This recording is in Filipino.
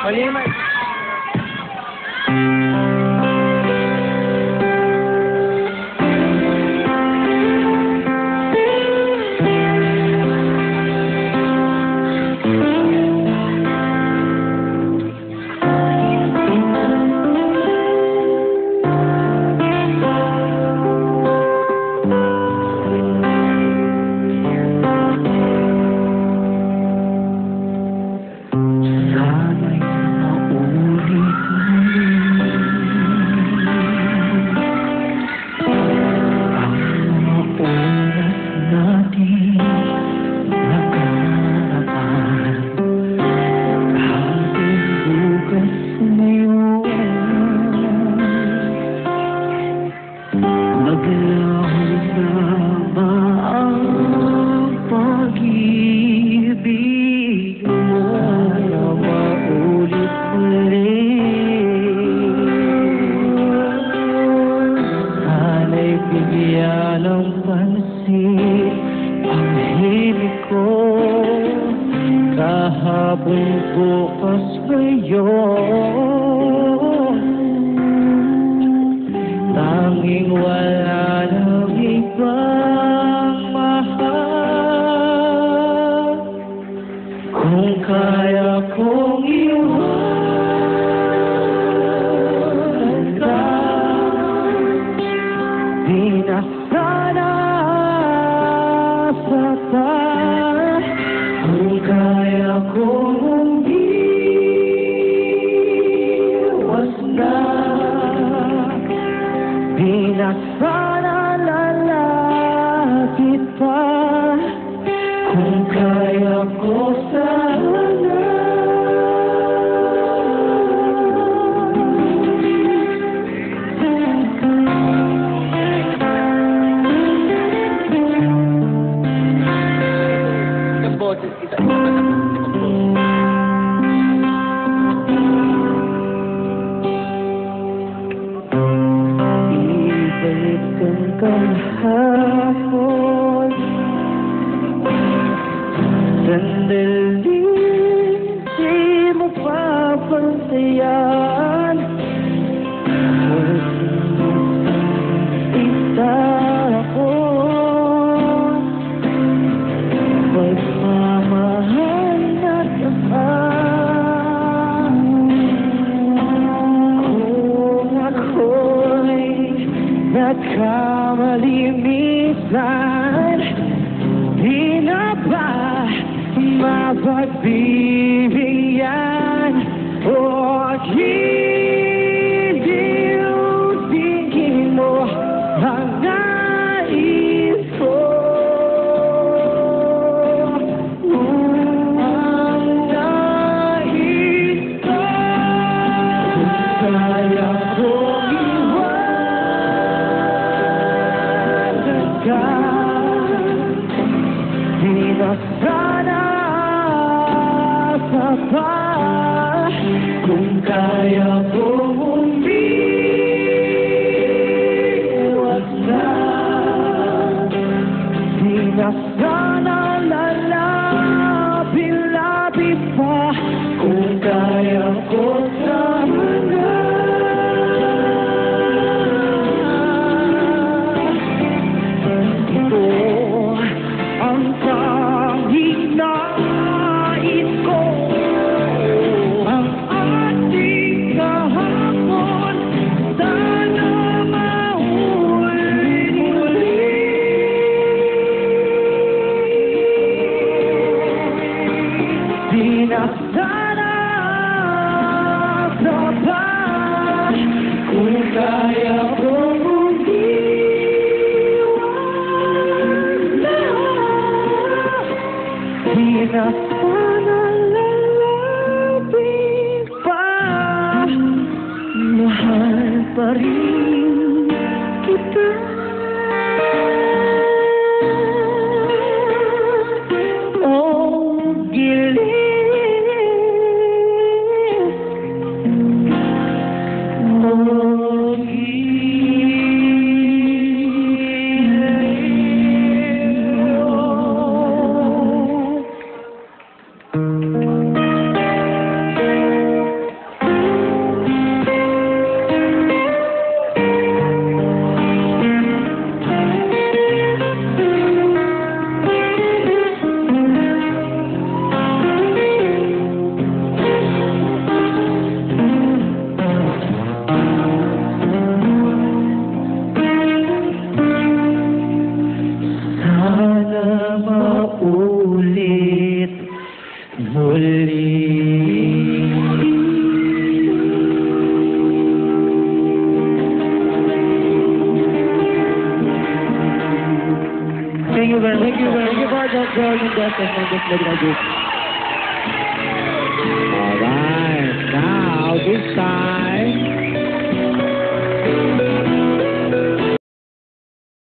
Maliman. Bigyan ng pansin ang hilig ko kahapon bukas ngayon, tanging wala nang ibang mahal. Kung kaya kong iwan ka, di na sana saktan. Kung kaya kong umiwas na, di na sana lalapit pa. Kung kaya ko sana, ibalik kang kahapon, sandali di mo papantayan. Isa ako, pagmamahal na tapat. Kung ako'y nagkamali minsan, di na ba mapagbibigyan o hindi mo ang nais ko? Ang nais ko, kaya kong iwanan ka, di na sana sapat. Kung kaya kong umiwas na, di na sana lalapit pa. Kung kaya ko sana, ito ang tanging nais ko. Ang ating kahapon sana maulit-ulit. Di na sana sapat. Kung kaya kong umiwas na, di na sana lalapit pa. Mahal pa rin kita. Oh, gilis, oh, gilis. Thank you very much. Thank you for the brilliant contest ng Miss Medical Group. Alright, now this time,